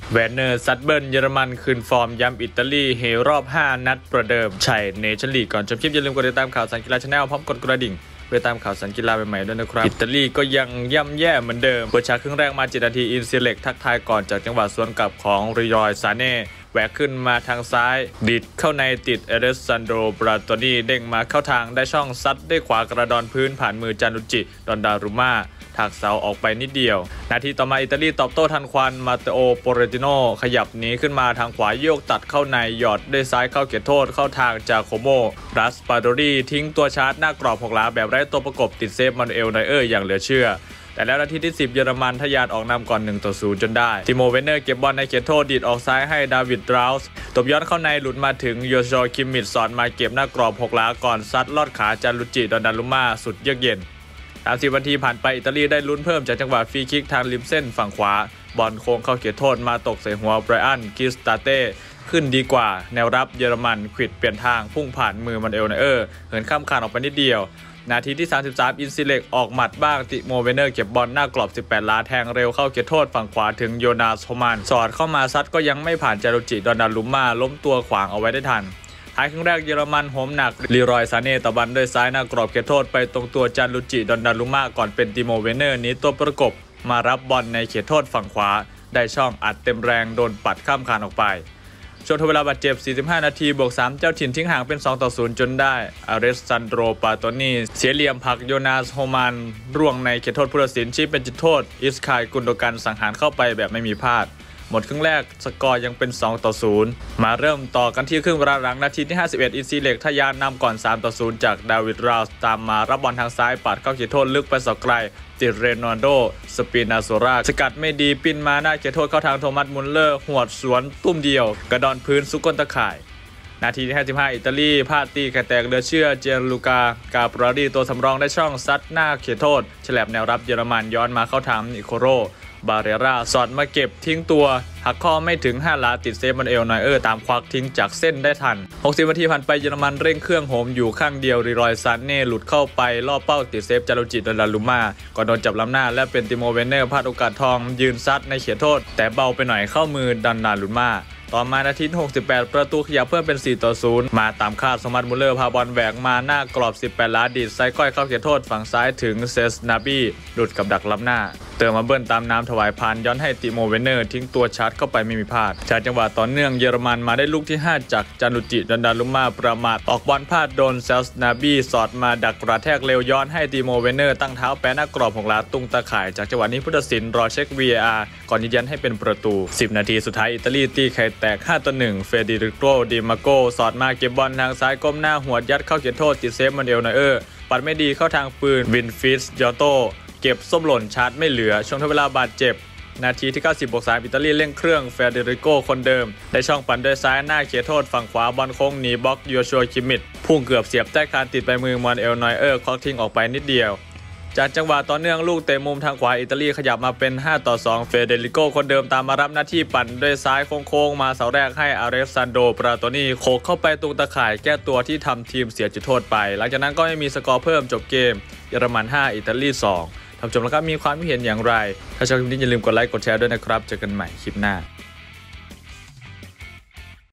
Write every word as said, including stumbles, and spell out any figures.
แวนเนอร์ซัดเบิลเยอรมันคืนฟอร์มย้ำอิตาลีเฮรอบห้านัดประเดิมชัยเนชั่นลีกก่อนจบคลิปอย่าลืมกดติดตามข่าวสารกีฬาชาแนลพร้อมกดกระดิ่งเพื่อตามข่าวสารกีฬาใหม่ๆด้วยนะครับอิตาลีก็ยังย่ำแย่เหมือนเดิมเปิดฉากครึ่งแรกมาเจ็ดนาทีอินซิเล็กทักทายก่อนจากจังหวะสวนกลับของริยอยซาเน่แหวกขึ้นมาทางซ้ายดิดเข้าในติดเอเดซันโดบราโตนีเด้งมาเข้าทางได้ช่องซัดด้วยขวากระดอนพื้นผ่านมือจานุจิดอนดารุม่าถักเสาออกไปนิดเดียวนาทีต่อมาอิตาลีตอบโต้ทันควันมาเตโอโปเรติโนขยับหนีขึ้นมาทางขวาโยกตัดเข้าในหยอดด้วยซ้ายเข้าเขตโทษเข้าทางจาโคโมรัสปาโดรีทิ้งตัวชาร์จหน้ากรอบหกหลาแบบไร้ตัวประกบติดเซฟมานูเอลไนเออร์อย่างเหลือเชื่อแต่แล้วนาทีที่สิบเยอรมันทะยานออกนำก่อนหนึ่งต่อศูนย์จนได้ติโมเวนเนอร์เก็บบอลในเขตโทษดีดออกซ้ายให้ดาวิดดราวส์ตบย้อนเข้าในหลุดมาถึงโยโชคิมมิดสอดมาเก็บหน้ากรอบหกหลาก่อนซัดลอดขาจารุจิดอนดารุม่าสุดเยือกเย็นสามสิบนาทีผ่านไปอิตาลีได้ลุ้นเพิ่มจากจังหวะฟรีคิกทางริมเส้นฝั่งขวาบอลโค้งเข้าเขตโทษมาตกใส่หัวไบรอันกิสตาเต้ขึ้นดีกว่าแนวรับเยอรมันขวิดเปลี่ยนทางพุ่งผ่านมือมันเอลไนเออร์เหินข้ามคานออกไปนิดเดียวนาทีที่สามสิบสามอินซิเล็กออกหมัดบ้างติโมเวนเนอร์เก็บบอลหน้ากรอบสิบแปดล้าแทงเร็วเข้าเขตโทษฝั่งขวาถึงโยนาสโฮมานสอดเข้ามาซัดก็ยังไม่ผ่านจารุจิดอนดารุม่าล้มตัวขวางเอาไว้ได้ทันท้ายครึ่งแรกเยอรมันโหมหนักลีรอยซาเน่ตะบันด้วยซ้ายหน้ากรอบเขตโทษไปตรงตัวจารุจิดอนดารุม่าก่อนเป็นติโมเวนเนอร์นี้ตัวประกบมารับบอลในเขตโทษฝั่งขวาได้ช่องอัดเต็มแรงโดนปัดข้ามคานออกไปช่วงทดเวลาบาดเจ็บสี่สิบห้านาทีบวกสามเจ้าถิ่นทิ้งห่างเป็นสองต่อศูนย์จนได้อาเรสซันโดรปาโตนีเสียเหลี่ยมผลักโยนาสโฮมานร่วงในเขตโทษผู้ตัดสินชี้เป็นจุดโทษอิสคายกุนโดกันสังหารเข้าไปแบบไม่มีพลาดหมดครึ่งแรกสกอร์ยังเป็นสองต่อศูนย์มาเริ่มต่อกันที่ครึ่งเวลาหลังนาทีที่ห้าสิบเอ็ดอินซีเล็กทะยานนำก่อนสามต่อศูนย์จากดาวิดราวส์ตามมารับบอลทางซ้ายปัดเข้าเขตโทษลึกไปสอกไกลติดเรโนโดสปินาโซราสกัดไม่ดีปิ้นมาหน้าเขตโทษเข้าทางโทมัสมุลเลอร์หวดสวนตุ้มเดียวกระดอนพื้นซุกก้นตะข่ายนาทีที่ห้าสิบห้าอิตาลีพลาดตีไข่แตกเหลือเชื่อเจนลูกากาปรารีตัวสำรองได้ช่องซัดหน้าเขตโทษฉลับแนวรับเยอรมันย้อนมาเข้าทางนิโคโรบาเรราสอดมาเก็บทิ้งตัวหักข้อไม่ถึงห้าล้าติดเซฟมันเอลไนเออร์ตามควักทิ้งจากเส้นได้ทันหกสิบนาทีผ่านไปเยอรมันเร่งเครื่องโหมอยู่ข้างเดียวริรอยซานเน่หลุดเข้าไปล่อเป้าติดเซฟจารุจิดอนดารุม่าก่อนโดนจับล้ำหน้าและเป็นติโมเวนเนอร์พลาดโอกาสทองยืนซัดในเขตโทษแต่เบาไปหน่อยเข้ามือดอนดารุม่าต่อมานาทีหกสิบแปดประตูขยับเพิ่มเป็นสี่ต่อศูนย์มาตามคาดสมัตมุลเลอร์พาบอลแหวกมาหน้ากรอบสิบแปดล้าดีดไซก้อยเข้าเขตโทษฝั่งซ้ายถึงเซสนาบีหลุดกับดักล้ำหน้าเติมมาเบิ้ลตามน้ำถวายพานย้อนให้ติโมเวนเนอร์ทิ้งตัวชาร์จเข้าไปไม่มีพลาดจากจังหวะต่อเนื่องเยอรมันมาได้ลูกที่ห้าจากจานุจิดอนดารุม่าประมาทออกบอลพลาดโดนเซสนาบีสอดมาดักกระแทกเร็วย้อนให้ติโมเวนเนอร์ตั้งเท้าแปะหน้ากรอบของลาตุ้งตะข่ายจากจังหวะนี้ผู้ตัดสินรอเช็ค วี เอ อาร์ ก่อนยืนยันให้เป็นประตูสิบนาทีสุดท้ายอิตาลีตีไข่แตกห้าต่อหนึ่งเฟเดริโกดิมาโกสอดมาเก็บบอลทางซ้ายก้มหน้าหัวยัดเข้าเขตโทษติดเซฟมันเอลไนเออร์ปัดไม่ดีเข้าทางปืนวินฟิสยอโตเก็บส้มหล่นชาร์จไม่เหลือช่วงทดเวลาบาดเจ็บนาทีที่เก้าสิบบวกสามอิตาลีเร่งเครื่องเฟเดริโกคนเดิมได้ช่องปั่นด้วยซ้ายหน้าเขตโทษฝั่งขวาบอลโค้งหนีบล็อกโยชัวคิมิดพุ่งเกือบเสียบใต้คานติดไปมือมอนเอลไนเออร์คล็อกทิ้งออกไปนิดเดียวจากจังหวะต่อเนื่องลูกเตะมุมทางขวาอิตาลีขยับมาเป็นห้าต่อสองเฟเดริโกคนเดิมตามมารับหน้าที่ปั่นด้วยซ้ายโค้งๆมาเสาแรกให้อาเรสซันโดปราโตนีโขกเข้าไปตรงตะข่ายแก้ตัวที่ทำทีมเสียจุดโทษไปหลังจากนั้นก็ไม่มีสกอร์เพิ่มจบเกมเยอรมันห้าอิตาลีสองท่านผู้ชมแล้วครับมีความคิดเห็นอย่างไรถ้าชอบคลิปนี้อย่าลืมกดไลค์กดแชร์ด้วยนะครับเจอกันใหม่คลิปหน้า